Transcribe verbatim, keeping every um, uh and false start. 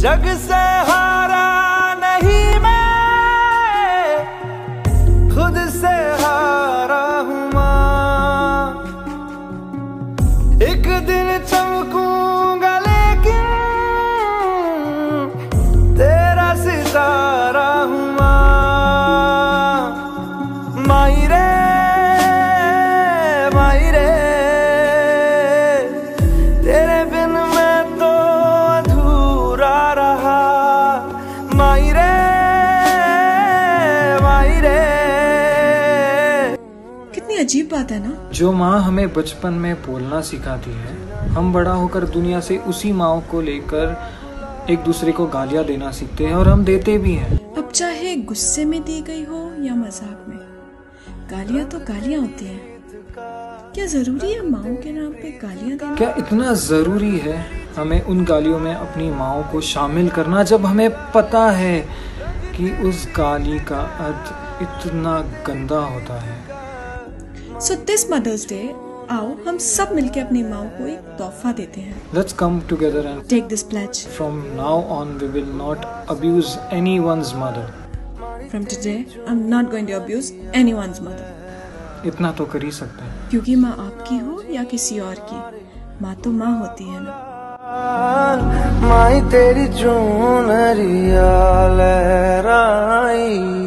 जग से हारा नहीं मैं, खुद से हारा हूँ माँ। एक दिन चमकूंगा लेकिन तेरा सितारा हूँ माँ। माई रे माई रे, तेरे बिन मैं तो अधूरा रहा। माई रे माई रे। कितनी अजीब बात है ना, जो माँ हमें बचपन में बोलना सिखाती है, हम बड़ा होकर दुनिया से उसी माँ को लेकर एक दूसरे को गालियाँ देना सीखते हैं और हम देते भी हैं। अब चाहे गुस्से में दी गई हो या मजाक में, गालियाँ तो गालियाँ होती हैं। क्या जरूरी है माओ के नाम पे गालियाँ देना? क्या इतना जरूरी है हमें उन गालियों में अपनी माओ को शामिल करना, जब हमें पता है कि उस गाली का अर्थ इतना गंदा होता है? सो दिस मदर्स डे, आओ हम सब मिलके अपनी माओ को एक तोहफा देते हैं। Let's come together and Take this pledge. from now on we will not abuse anyone's mother. From today, I'm not going to abuse anyone's mother. इतना तो कर ही सकते हैं। क्योंकि माँ आपकी हो या किसी और की, माँ तो माँ होती है ना। माई तेरी चुनरिया लहराई।